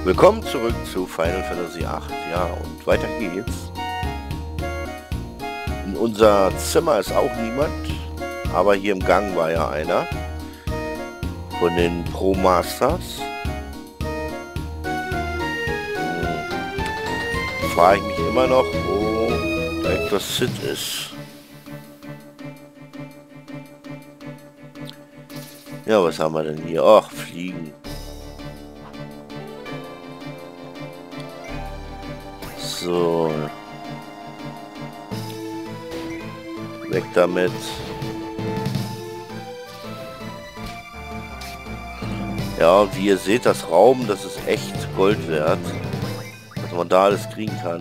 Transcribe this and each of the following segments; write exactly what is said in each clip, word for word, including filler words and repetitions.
Willkommen zurück zu Final Fantasy acht. Ja, und weiter geht's. In unser Zimmer ist auch niemand, aber hier im Gang war ja einer von den Pro Masters. Hm. Frage ich mich immer noch, wo Rektor Cid ist. Ja, was haben wir denn hier? Ach, Fliegen. So. Weg damit. Ja, wie ihr seht, das Raum, das ist echt Gold wert. Was man da alles kriegen kann.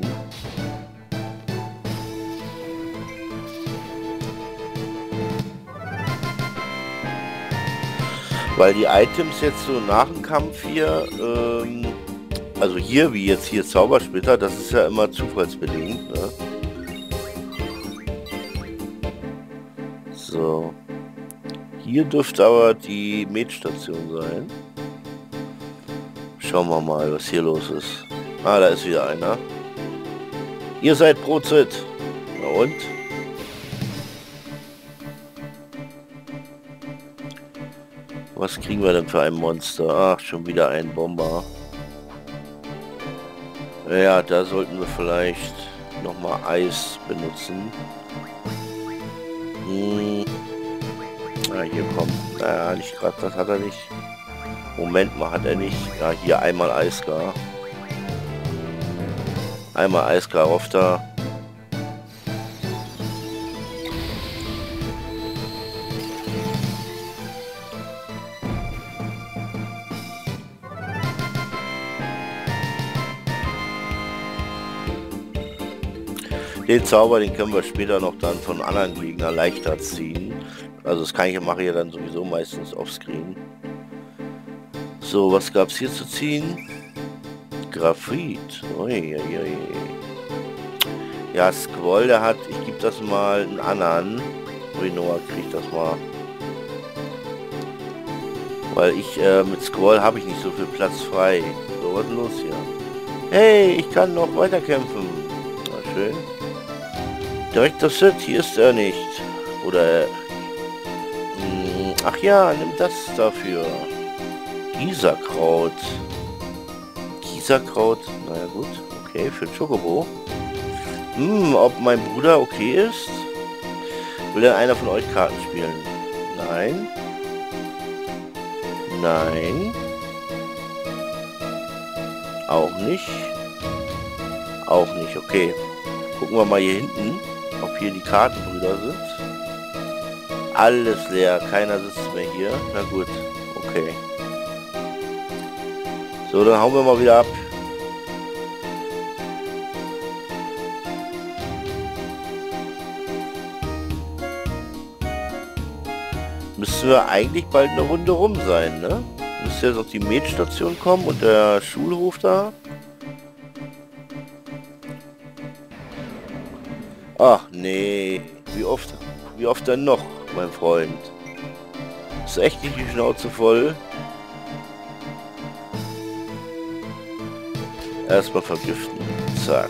Weil die Items jetzt so nach dem Kampf hier, ähm, also hier, wie jetzt hier Zaubersplitter, das ist ja immer zufallsbedingt, ne? So. Hier dürfte aber die Med-Station sein. Schauen wir mal, was hier los ist. Ah, da ist wieder einer. Ihr seid Pro Cid. Na und? Was kriegen wir denn für ein Monster? Ach, schon wieder ein Bomber. Ja, da sollten wir vielleicht nochmal Eis benutzen. Hm. Ah, hier kommt. Naja, nicht gerade, das hat er nicht. Moment mal, hat er nicht. Ja, hier einmal Eisgar. Einmal Eisgar auf da. Den Zauber, den können wir später noch dann von anderen Gegnern leichter ziehen. Also das kann ich mache ich ja dann sowieso meistens offscreen. So, was gab es hier zu ziehen? Graphit. Uiuiui. Ja, Squall, der hat, ich gebe das mal einen anderen. Renoa kriegt das mal. Weil ich, äh, mit Squall habe ich nicht so viel Platz frei. So, was ist los hier? Hey, ich kann noch weiterkämpfen. Na schön. Direktor Cid, hier ist er nicht. Oder... Mh, ach ja, nimm das dafür. Gießerkraut. Gießerkraut, naja gut. Okay, für Chocobo. Hm, ob mein Bruder okay ist? Will denn einer von euch Karten spielen? Nein. Nein. Auch nicht. Auch nicht, okay. Gucken wir mal hier hinten, ob hier die Kartenbrüder sind. Alles leer, keiner sitzt mehr hier. Na gut, okay. So, dann hauen wir mal wieder ab. Müssen wir eigentlich bald eine Runde rum sein, ne? Müsste jetzt noch die Med-Station kommen und der Schulhof da. Ach nee, wie oft, wie oft denn noch, mein Freund? Ist echt nicht die Schnauze voll. Erstmal vergiften. Zack.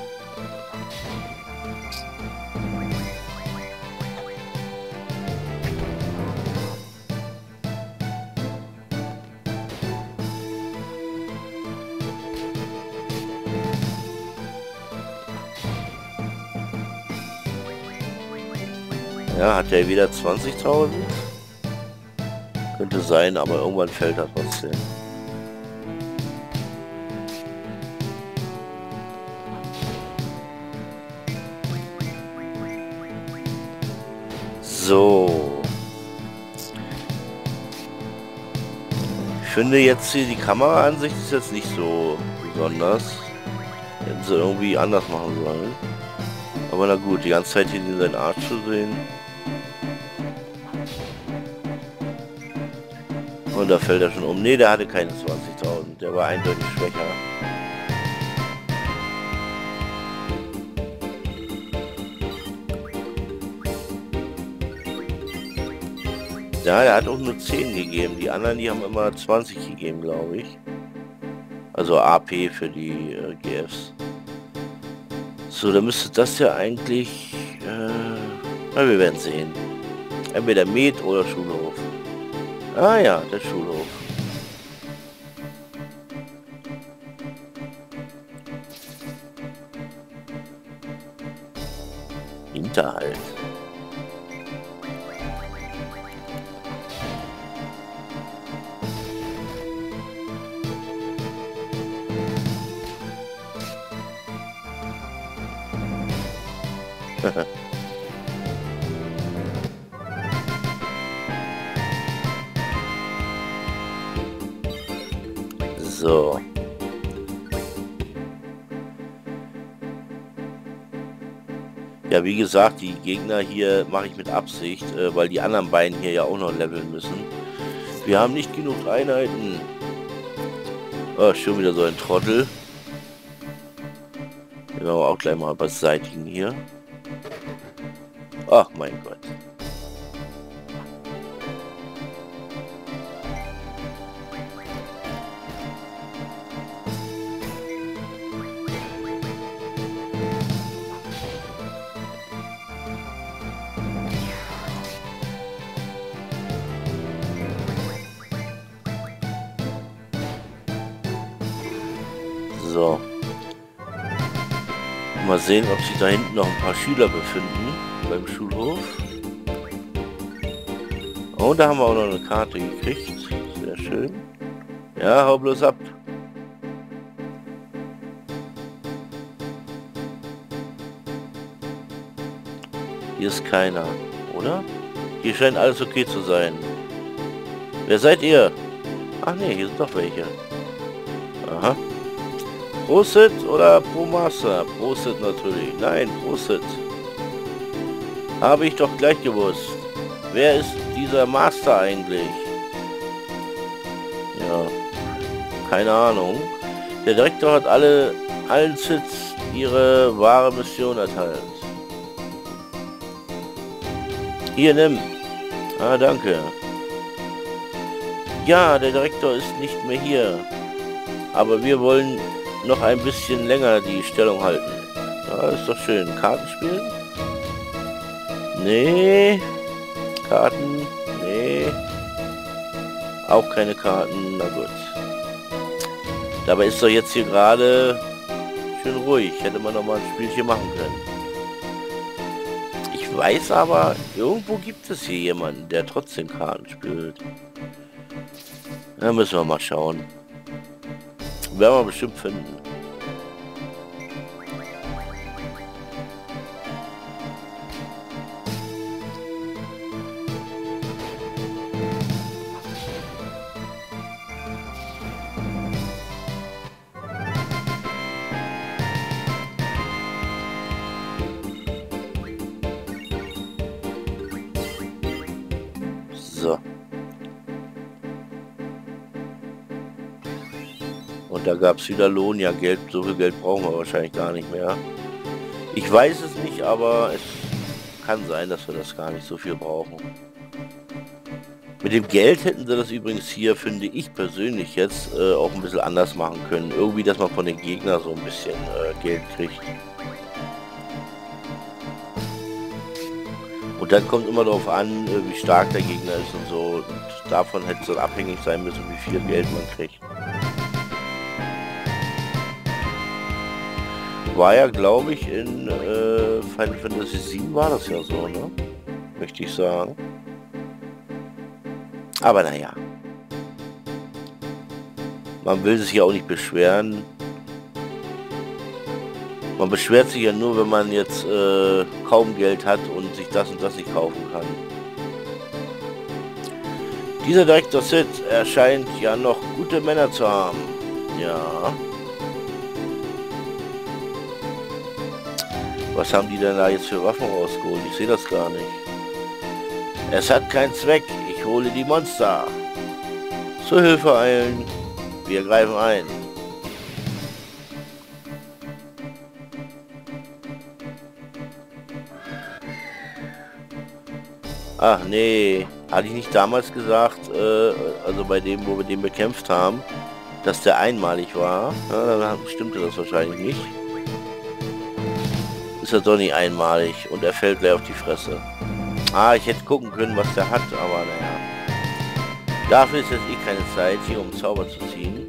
Ja, hat er wieder zwanzigtausend? Könnte sein, aber irgendwann fällt er trotzdem. So. Ich finde jetzt hier die Kameraansicht ist jetzt nicht so besonders. Hätten sie irgendwie anders machen sollen. Aber na gut, die ganze Zeit hier in seinen Arsch zu sehen. Und da fällt er schon um. Ne, der hatte keine zwanzigtausend. Der war eindeutig schwächer. Ja, er hat auch nur zehn gegeben. Die anderen, die haben immer zwanzig gegeben, glaube ich. Also A P für die äh, G Fs. So, dann müsste das ja eigentlich... Äh, na, wir werden sehen. Entweder Med oder Schulhof. Ah ja, der Schulhof. Hinterhalt. So. Ja, wie gesagt, die Gegner hier mache ich mit Absicht, äh, weil die anderen beiden hier ja auch noch leveln müssen. Wir haben nicht genug Einheiten. Oh, schon wieder so ein Trottel. Den werden wir auch gleich mal beseitigen hier. Ach mein Gott. So. Mal sehen, ob sich da hinten noch ein paar Schüler befinden beim Schulhof. Oh, da haben wir auch noch eine Karte gekriegt. Sehr schön. Ja, hau bloß ab. Hier ist keiner, oder? Hier scheint alles okay zu sein. Wer seid ihr? Ach nee, hier sind doch welche. Aha. Prosit oder Pro Master? Prosit natürlich. Nein, Prosit. Habe ich doch gleich gewusst. Wer ist dieser Master eigentlich? Ja, keine Ahnung. Der Direktor hat alle allen Siths ihre wahre Mission erteilt. Hier, nimm. Ah, danke. Ja, der Direktor ist nicht mehr hier. Aber wir wollen noch ein bisschen länger die Stellung halten. Ja, ist doch schön. Karten spielen? Nee. Karten? Nee. Auch keine Karten. Na gut. Dabei ist doch jetzt hier gerade schön ruhig. Hätte man noch mal ein Spielchen machen können. Ich weiß aber, irgendwo gibt es hier jemanden, der trotzdem Karten spielt. Da müssen wir mal schauen. Werden wir bestimmt finden. So. Und da gab es wieder Lohn. Ja, Geld, so viel Geld brauchen wir wahrscheinlich gar nicht mehr. Ich weiß es nicht, aber es kann sein, dass wir das gar nicht so viel brauchen. Mit dem Geld hätten sie das übrigens hier, finde ich persönlich jetzt, äh, auch ein bisschen anders machen können. Irgendwie, dass man von den Gegnern so ein bisschen äh, Geld kriegt. Und dann kommt immer darauf an, äh, wie stark der Gegner ist und so. Und davon hätte es dann abhängig sein müssen, wie viel Geld man kriegt. War ja, glaube ich, in äh, Final Fantasy sieben war das ja so, ne? Möchte ich sagen. Aber naja. Man will sich ja auch nicht beschweren. Man beschwert sich ja nur, wenn man jetzt äh, kaum Geld hat und sich das und das nicht kaufen kann. Dieser Direktor Sith erscheint ja noch gute Männer zu haben. Ja. Was haben die denn da jetzt für Waffen rausgeholt? Ich sehe das gar nicht. Es hat keinen Zweck. Ich hole die Monster. Zur Hilfe eilen. Wir greifen ein. Ach nee. Hatte ich nicht damals gesagt, äh, also bei dem, wo wir den bekämpft haben, dass der einmalig war. Ja, dann stimmte das wahrscheinlich nicht. Ist er doch nicht einmalig und er fällt gleich auf die Fresse. Ah, ich hätte gucken können, was der hat, aber naja. Dafür ist jetzt eh keine Zeit, hier um Zauber zu ziehen.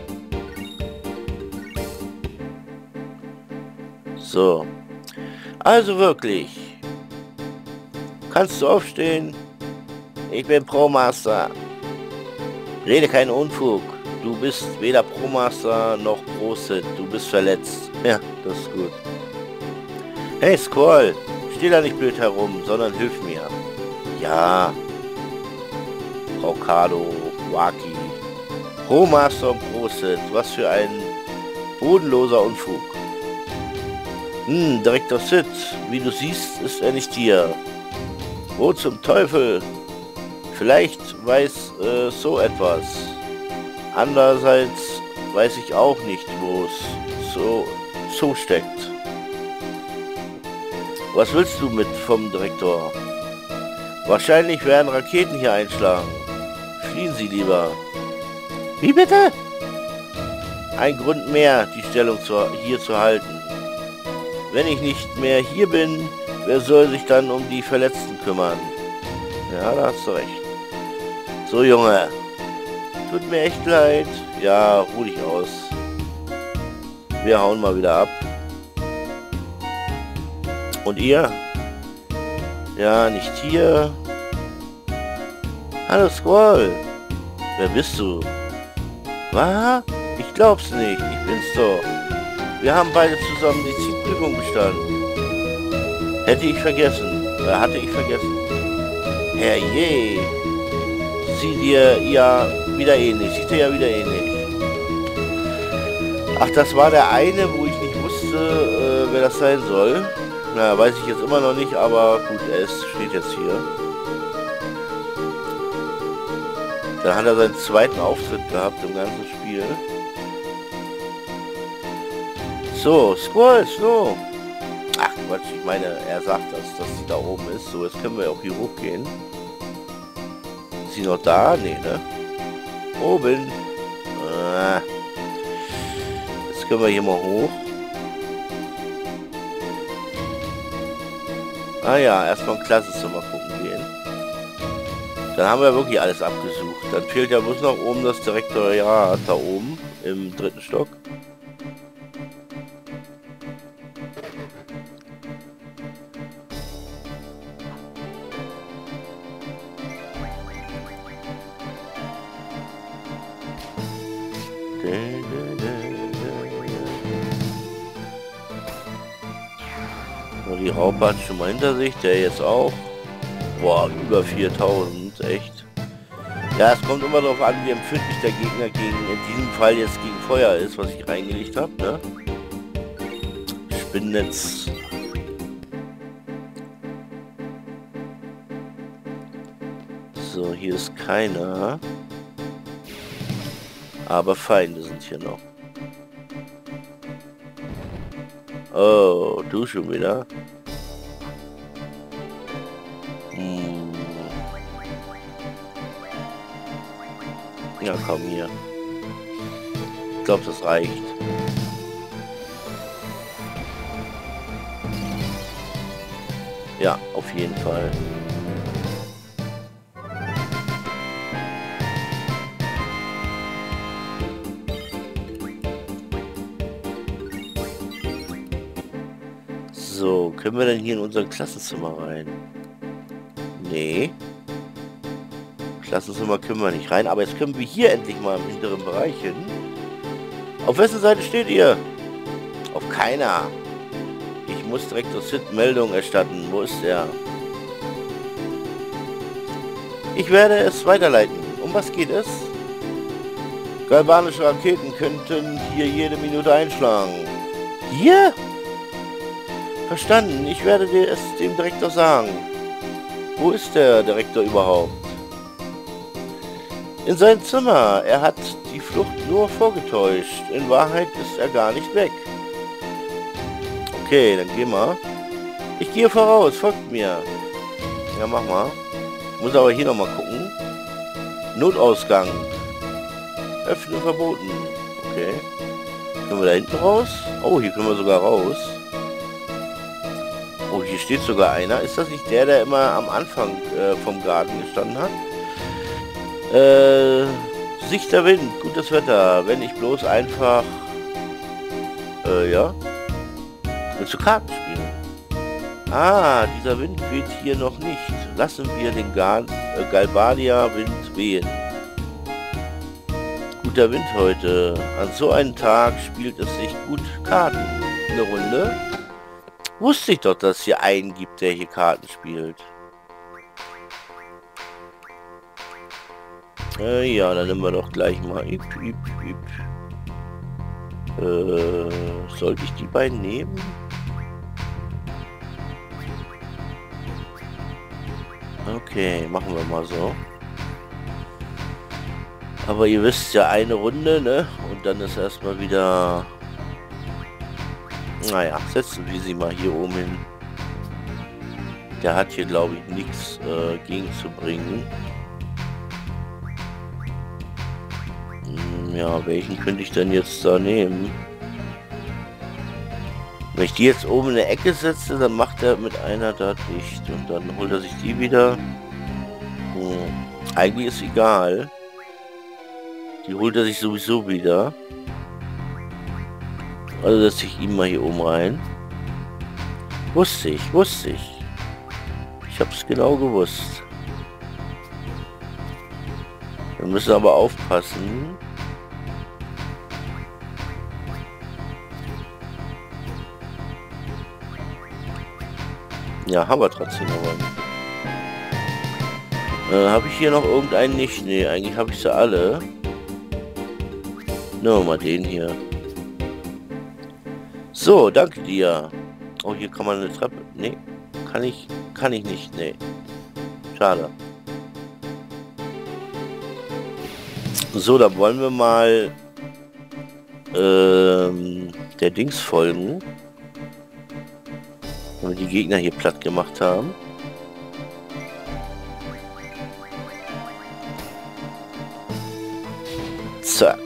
So. Also wirklich. Kannst du aufstehen? Ich bin Pro-Master. Rede keinen Unfug. Du bist weder Pro-Master noch Pro-Sith. Du bist verletzt. Ja, das ist gut. Hey Squall, steh da nicht blöd herum, sondern hilf mir. Ja. Frau Kado, Waki. Pro-Master und Pro-Sith. Was für ein bodenloser Unfug. Hm, Direktor Sith. Wie du siehst, ist er nicht hier. Wo zum Teufel? Vielleicht weiß äh, so etwas. Andererseits weiß ich auch nicht, wo es so, so steckt. Was willst du mit vom Direktor? Wahrscheinlich werden Raketen hier einschlagen. Fliehen Sie lieber. Wie bitte? Ein Grund mehr, die Stellung zu, hier zu halten. Wenn ich nicht mehr hier bin, wer soll sich dann um die Verletzten kümmern? Ja, da hast du recht. So, Junge. Tut mir echt leid. Ja, ruh dich aus. Wir hauen mal wieder ab. Und ihr? Ja, nicht hier. Hallo, Squall. Wer bist du? Was? Ich glaub's nicht. Ich bin's doch. Wir haben beide zusammen die Zielprüfung bestanden. Hätte ich vergessen. Oder hatte ich vergessen. Herrje. Sieht dir ja wieder ähnlich. Sieht dir ja wieder ähnlich. Ach, das war der eine, wo ich nicht wusste, äh, wer das sein soll. Na, weiß ich jetzt immer noch nicht, aber gut, er ist, steht jetzt hier. Dann hat er seinen zweiten Auftritt gehabt im ganzen Spiel. So, Squall, so. Ach Quatsch, ich meine, er sagt das, dass sie da oben ist. So, jetzt können wir auch hier hochgehen. Ist sie noch da? Nee, ne? Oben. Ah. Jetzt können wir hier mal hoch. Ah ja, erstmal ein Klassenzimmer gucken gehen. Dann haben wir wirklich alles abgesucht. Dann fehlt ja bloß noch oben das Direktoriat, da oben, im dritten Stock. Die Raupe hat schon mal hinter sich, der jetzt auch. Boah, über viertausend, echt. Ja, es kommt immer darauf an, wie empfindlich der Gegner gegen, in diesem Fall jetzt gegen Feuer ist, was ich reingelegt habe, ne? Spinnennetz. So, hier ist keiner. Aber Feinde sind hier noch. Oh, du schon wieder? Hm. Ja, komm hier. Ich glaube, das reicht. Ja, auf jeden Fall. So, können wir denn hier in unser Klassenzimmer rein? Nee. Klassenzimmer können wir nicht rein, aber jetzt können wir hier endlich mal im hinteren Bereich hin. Auf wessen Seite steht ihr? Auf keiner. Ich muss Direktor Sith Meldung erstatten. Wo ist er? Ich werde es weiterleiten. Um was geht es? Galvanische Raketen könnten hier jede Minute einschlagen. Hier? Verstanden. Ich werde dir es dem Direktor sagen. Wo ist der Direktor überhaupt? In seinem Zimmer. Er hat die Flucht nur vorgetäuscht. In Wahrheit ist er gar nicht weg. Okay, dann geh mal. Ich gehe voraus. Folgt mir. Ja, mach mal. Ich muss aber hier nochmal gucken. Notausgang. Öffnen verboten. Okay. Können wir da hinten raus? Oh, hier können wir sogar raus. Oh, hier steht sogar einer. Ist das nicht der, der immer am Anfang äh, vom Garten gestanden hat? Äh, Sicht der Wind, gutes Wetter. Wenn ich bloß einfach... Äh, ja. Willst du Karten spielen? Ah, dieser Wind weht hier noch nicht. Lassen wir den Gal äh, Galbadia-Wind wehen. Guter Wind heute. An so einem Tag spielt es sich gut Karten. Eine Runde. Wusste ich doch, dass es hier einen gibt, der hier Karten spielt. Äh, ja, dann nehmen wir doch gleich mal. Ip, ip, ip. Äh, sollte ich die beiden nehmen? Okay, machen wir mal so. Aber ihr wisst ja, eine Runde, ne? Und dann ist erstmal wieder... Naja, setzen wir sie mal hier oben hin. Der hat hier, glaube ich, nichts äh, gegen zu bringen. Hm, ja, welchen könnte ich denn jetzt da nehmen? Wenn ich die jetzt oben in der Ecke setze, dann macht er mit einer da dicht. Und dann holt er sich die wieder. Hm, eigentlich ist egal. Die holt er sich sowieso wieder. Also setze ich ihn mal hier oben rein. Wusste ich, wusste ich. Ich habe es genau gewusst. Wir müssen aber aufpassen. Ja, haben wir trotzdem noch einen. Äh, habe ich hier noch irgendeinen nicht? Nee, eigentlich habe ich sie alle. Nehmen wir mal den hier. So, danke dir. Oh, hier kann man eine Treppe... Nee, kann ich... Kann ich nicht, nee. Schade. So, dann wollen wir mal... Ähm, der Dings folgen. Wenn wir die Gegner hier platt gemacht haben. Zack.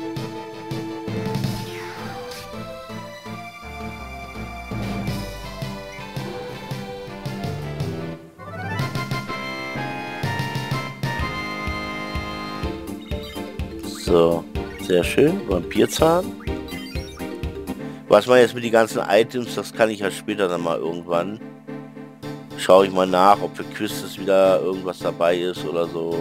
So, sehr schön. Vampirzahn. Was man jetzt mit den ganzen Items, das kann ich ja später dann mal irgendwann. Schaue ich mal nach, ob für Quizzes wieder irgendwas dabei ist oder so.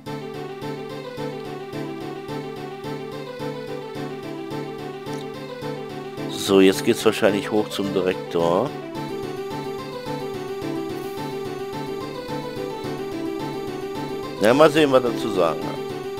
So, jetzt geht's wahrscheinlich hoch zum Direktor. Na, mal sehen, was er zu sagen hat.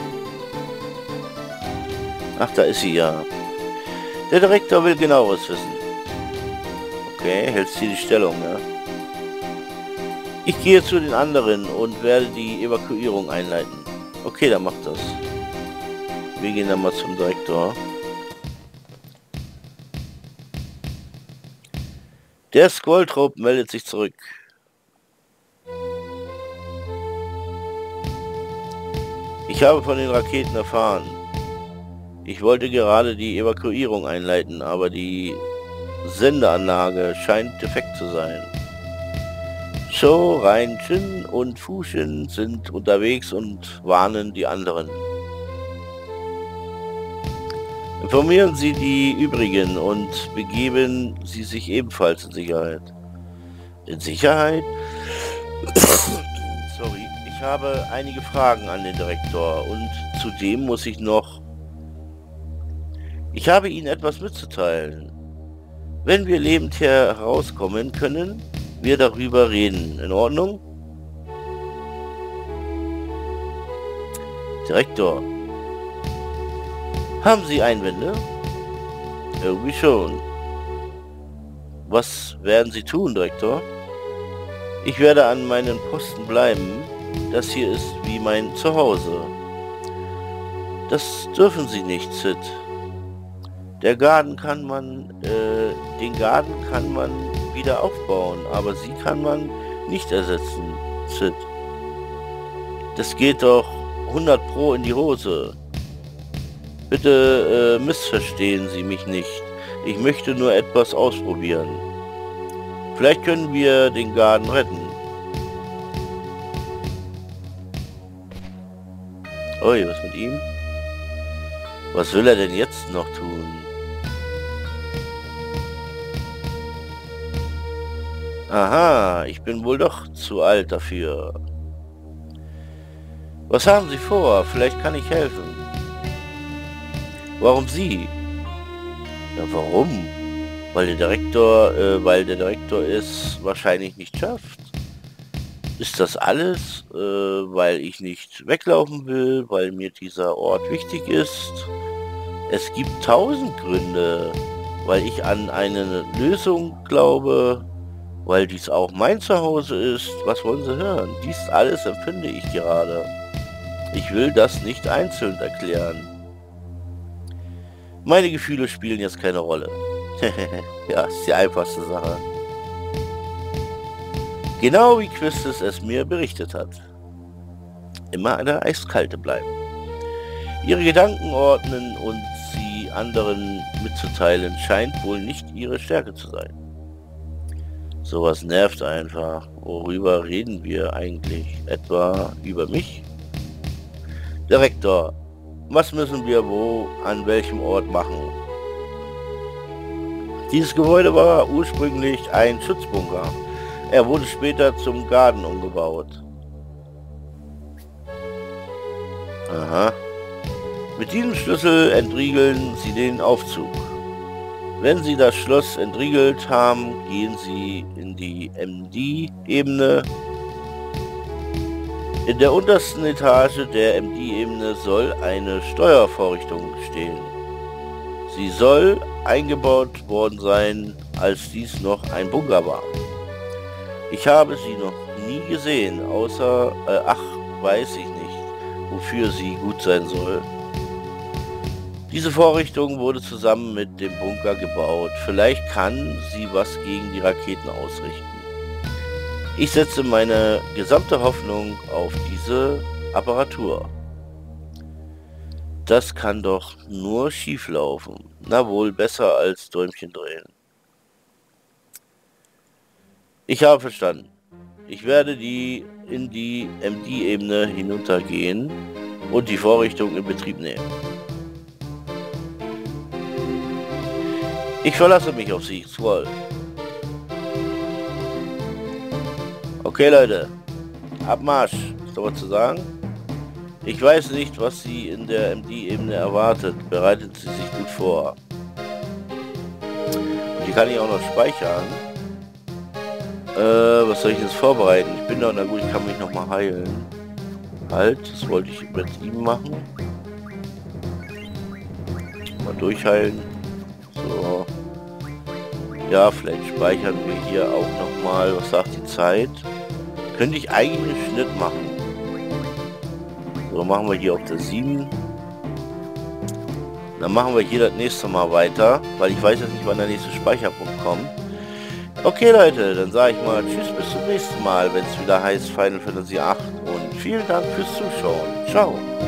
Ach, da ist sie ja. Der Direktor will genaueres wissen. Okay, hältst du die Stellung, ne? Ich gehe zu den anderen und werde die Evakuierung einleiten. Okay, dann macht das. Wir gehen dann mal zum Direktor. Der Squall-Trupp meldet sich zurück. Ich habe von den Raketen erfahren. Ich wollte gerade die Evakuierung einleiten, aber die Sendeanlage scheint defekt zu sein. Cho, Rein, Chin und Fushin sind unterwegs und warnen die anderen. Informieren Sie die übrigen und begeben Sie sich ebenfalls in Sicherheit. In Sicherheit? Sorry, ich habe einige Fragen an den Direktor und zudem muss ich noch... Ich habe Ihnen etwas mitzuteilen. Wenn wir lebend hier herauskommen, können wir darüber reden. In Ordnung? Direktor. Haben Sie Einwände? Irgendwie schon. Was werden Sie tun, Direktor? Ich werde an meinen Posten bleiben. Das hier ist wie mein Zuhause. Das dürfen Sie nicht, Sid. Der Garten kann man, äh, den Garten kann man wieder aufbauen, aber sie kann man nicht ersetzen, Sid. Das geht doch hundert Pro in die Hose. Bitte äh, missverstehen Sie mich nicht. Ich möchte nur etwas ausprobieren. Vielleicht können wir den Garten retten. Ui, was mit ihm? Was will er denn jetzt noch tun? Aha, ich bin wohl doch zu alt dafür. Was haben Sie vor? Vielleicht kann ich helfen. Warum Sie? Ja, warum? Weil der Direktor, äh, weil der Direktor es wahrscheinlich nicht schafft. Ist das alles, äh, weil ich nicht weglaufen will, weil mir dieser Ort wichtig ist? Es gibt tausend Gründe, weil ich an eine Lösung glaube, weil dies auch mein Zuhause ist. Was wollen Sie hören? Dies alles empfinde ich gerade. Ich will das nicht einzeln erklären. Meine Gefühle spielen jetzt keine Rolle. Ja, ist die einfachste Sache. Genau wie Quistis es mir berichtet hat. Immer eine eiskalte bleiben. Ihre Gedanken ordnen und sie anderen mitzuteilen, scheint wohl nicht ihre Stärke zu sein. Sowas nervt einfach. Worüber reden wir eigentlich? Etwa über mich? Direktor, was müssen wir wo, an welchem Ort machen? Dieses Gebäude war ursprünglich ein Schutzbunker. Er wurde später zum Garten umgebaut. Aha. Mit diesem Schlüssel entriegeln Sie den Aufzug. Wenn Sie das Schloss entriegelt haben, gehen Sie in die M D-Ebene. In der untersten Etage der M D-Ebene soll eine Steuervorrichtung stehen. Sie soll eingebaut worden sein, als dies noch ein Bunker war. Ich habe sie noch nie gesehen, außer, äh, ach, weiß ich nicht, wofür sie gut sein soll. Diese Vorrichtung wurde zusammen mit dem Bunker gebaut. Vielleicht kann sie was gegen die Raketen ausrichten. Ich setze meine gesamte Hoffnung auf diese Apparatur. Das kann doch nur schief laufen. Na wohl, besser als Däumchen drehen. Ich habe verstanden. Ich werde die in die M D-Ebene hinuntergehen und die Vorrichtung in Betrieb nehmen. Ich verlasse mich auf Sie, Squall. Okay, Leute. Abmarsch. Ist da was zu sagen? Ich weiß nicht, was Sie in der M D-Ebene erwartet. Bereiten Sie sich gut vor. Und hier kann ich auch noch speichern. Äh, was soll ich jetzt vorbereiten? Ich bin doch, na gut, ich kann mich noch mal heilen. Halt, das wollte ich mit ihm machen. Mal durchheilen. So. Ja, vielleicht speichern wir hier auch noch mal. Was sagt die Zeit? Könnte ich eigentlich einen Schnitt machen. So, machen wir hier auf der sieben. Dann machen wir hier das nächste Mal weiter, weil ich weiß jetzt nicht, wann der nächste Speicherpunkt kommt. Okay, Leute, dann sage ich mal tschüss, bis zum nächsten Mal, wenn es wieder heißt Final Fantasy acht und vielen Dank fürs Zuschauen. Ciao.